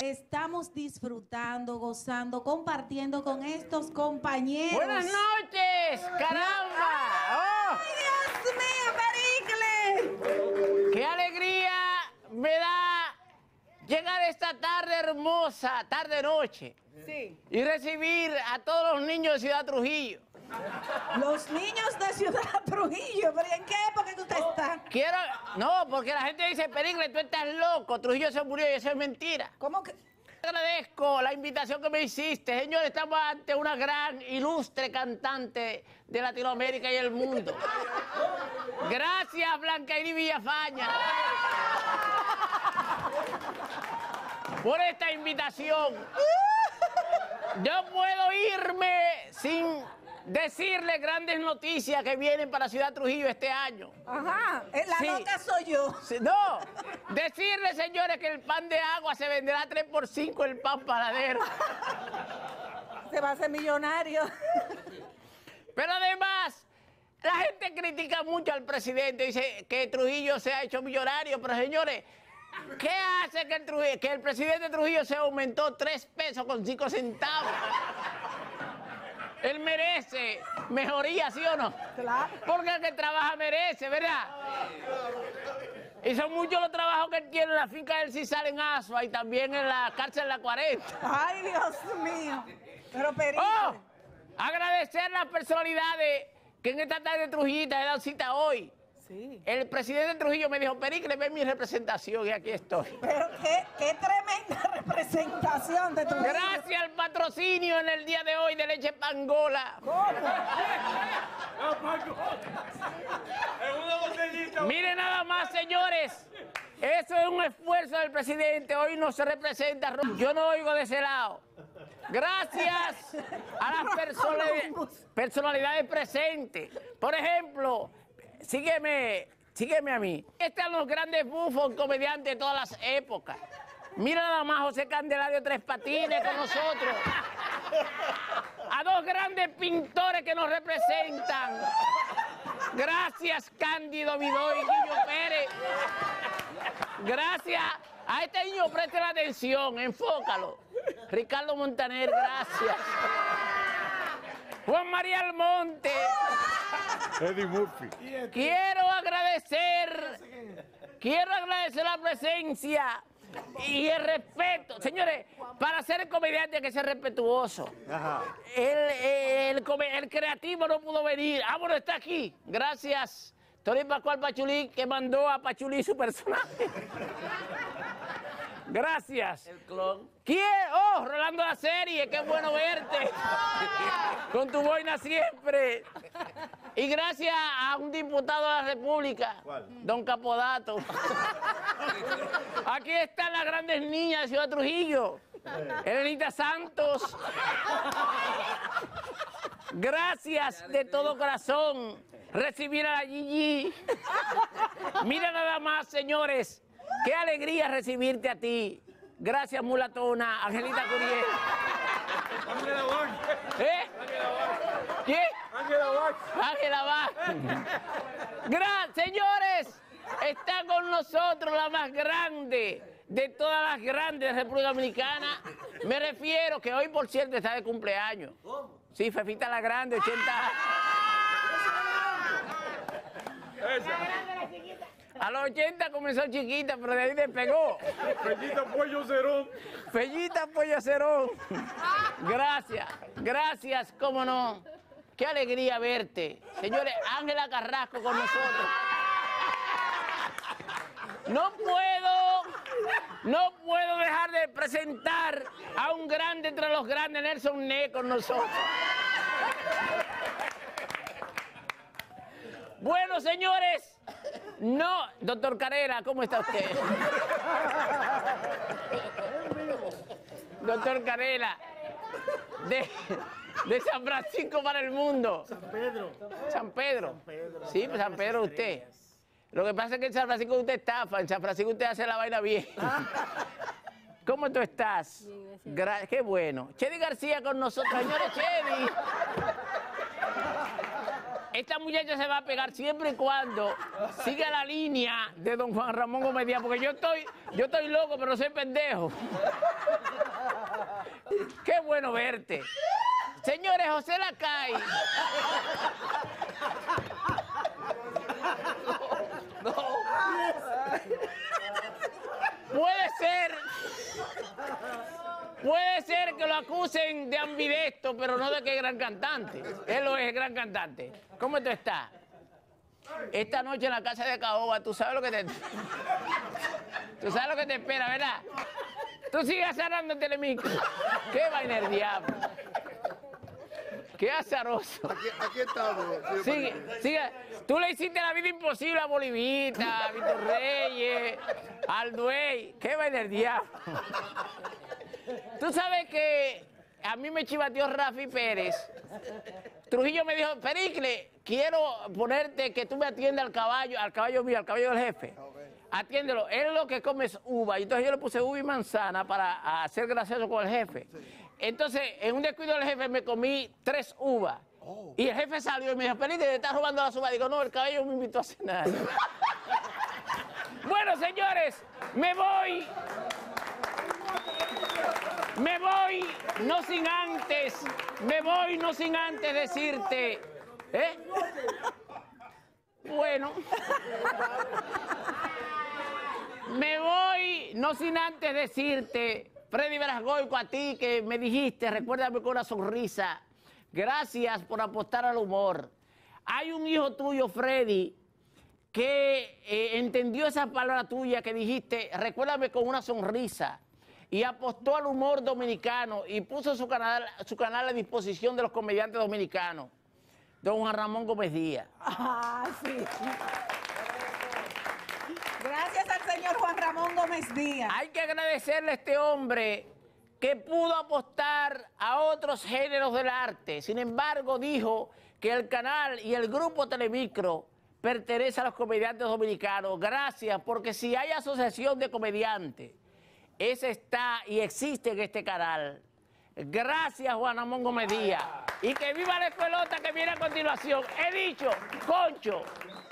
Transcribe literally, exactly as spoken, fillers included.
Estamos disfrutando, gozando, compartiendo con estos compañeros. ¡Buenas noches! ¡Caramba! ¡Oh! ¡Ay, Dios mío, Pericle! ¡Qué alegría me da llegar esta tarde hermosa, tarde-noche! Sí. Y recibir a todos los niños de Ciudad Trujillo. Los niños de Ciudad Trujillo, ¿pero en qué época que usted está? Quiero... No, porque la gente dice, Pericle, tú estás loco, Trujillo se murió y eso es mentira. ¿Cómo que...? Agradezco la invitación que me hiciste. Señores, estamos ante una gran, ilustre cantante de Latinoamérica y el mundo. Gracias, Blancairi Villafaña, por esta invitación. Yo puedo irme sin decirle grandes noticias que vienen para Ciudad Trujillo este año. Ajá, la Sí. loca soy yo. Sí, no, decirle, señores, que el pan de agua se venderá tres por cinco el pan paradero. Se va a hacer millonario. Pero además, la gente critica mucho al presidente, dice que Trujillo se ha hecho millonario, pero señores, ¿qué hace que el, Trujillo, que el presidente Trujillo se aumentó tres pesos con cinco centavos? Él merece mejoría, ¿sí o no? Claro. Porque el que trabaja merece, ¿verdad? Y son muchos los trabajos que él tiene en la finca del Cisal en Asua y también en la cárcel La cuarenta. Ay, Dios mío. Pero Pericle. ¡Oh! Agradecer a las personalidades que en esta tarde de Trujillita he dado cita hoy. Sí. El presidente Trujillo me dijo, Pericle, ven mi representación y aquí estoy. Pero qué, qué tremenda representación de tu Gracias al patrocinio en el día de hoy de Leche Pangola. Miren nada más, señores. Eso es un esfuerzo del presidente. Hoy no se representa. Yo no oigo de ese lado. Gracias a las personalidades, personalidades presentes. Por ejemplo, sígueme, sígueme a mí. Están los grandes bufos comediantes de todas las épocas. Mira nada más José Candelario Tres Patines con nosotros. A dos grandes pintores que nos representan. Gracias, Cándido Vidó y Guillo Pérez. Gracias a este niño, preste la atención, enfócalo. Ricardo Montaner, gracias. Juan María Almonte. Eddie Murphy. Quiero agradecer, quiero agradecer la presencia y el respeto. Señores, para ser el comediante hay que ser respetuoso. Ajá. El, el, el, el creativo no pudo venir. Ah, bueno, está aquí. Gracias, Tony Pascual Pachulí, que mandó a Pachulí su personaje. Gracias. El clon. ¿Quién? Oh, Rolando la serie, qué bueno verte. Con tu boina siempre. Y gracias a un diputado de la República, ¿Cuál? don Capodato. Aquí están las grandes niñas de Ciudad Trujillo. Elenita Santos. Gracias de todo corazón recibir a la Gigi. Mira nada más, señores. Qué alegría recibirte a ti. Gracias, mulatona, Angelita Curiel. Ángela Bach. ¿Eh? ¿Qué? Ángela Bach. Ángela Bach. Gran, señores, está con nosotros la más grande de todas las grandes de República Dominicana. Me refiero que hoy, por cierto, está de cumpleaños. ¿Cómo? Sí, Fefita la Grande, ochenta años. A los ochenta comenzó chiquita, pero de ahí despegó. Fellita Pollo Cerón. Fellita Pollo Cerón. Gracias, gracias, cómo no. Qué alegría verte. Señores, Ángela Carrasco con nosotros. No puedo, no puedo dejar de presentar a un grande entre los grandes, Nelson Ne, con nosotros. Bueno, señores, no, doctor Carrera, ¿cómo está usted? Doctor Carrera, de, de San Francisco para el mundo. San Pedro. San Pedro. San Pedro. Sí, pues San Pedro usted. Lo que pasa es que en San Francisco usted estafa, en San Francisco usted hace la vaina bien. ¿Cómo tú estás? Gra Qué bueno. Chedi García con nosotros, señores, Chedi. esta muchacha se va a pegar siempre y cuando siga la línea de don Juan Ramón Gómez Díaz, porque yo estoy, yo estoy loco, pero soy pendejo. Qué bueno verte. Señores, José Lacay. No, no. Puede ser, puede ser que lo acusen de ambidexto, pero no de que es gran cantante. Él lo es gran cantante. ¿Cómo tú estás? Esta noche en la casa de Caoba, tú sabes lo que te... Tú sabes lo que te espera, ¿verdad? Tú sigues azarando en Telemicro. ¿Qué vaina el diablo? Qué azaroso. Aquí, aquí estamos. Sigue, sigue. Tú le hiciste la vida imposible a Bolivita, a Víctor Reyes, al Duey. ¿Qué vaina el diablo? Tú sabes que a mí me chivateó Rafi Pérez. Trujillo me dijo, Pericle, quiero ponerte que tú me atiendas al caballo, al caballo mío, al caballo del jefe. Atiéndelo. Él lo que come es uva. Y entonces yo le puse uva y manzana para hacer gracioso con el jefe. Entonces, en un descuido del jefe me comí tres uvas. Oh. Y el jefe salió y me dijo, Pericle, te estás robando las uvas. Digo, no, el caballo me invitó a cenar. Bueno, señores, me voy. Me voy, no sin antes, me voy, no sin antes decirte, ¿eh? Bueno. Me voy, no sin antes decirte, Freddy Verasgoico, a ti que me dijiste, recuérdame con una sonrisa, gracias por apostar al humor. Hay un hijo tuyo, Freddy, que eh, entendió esa palabra tuya que dijiste, recuérdame con una sonrisa, y apostó al humor dominicano y puso su canal, su canal a disposición de los comediantes dominicanos, don Juan Ramón Gómez Díaz. Ah, sí. Gracias al señor Juan Ramón Gómez Díaz. Hay que agradecerle a este hombre que pudo apostar a otros géneros del arte. Sin embargo, dijo que el canal y el grupo Telemicro pertenece a los comediantes dominicanos. Gracias, porque si hay asociación de comediantes, ese está y existe en este canal. Gracias, Juan Ramón Gómez Díaz. Y que viva la escuelota que viene a continuación. He dicho, concho.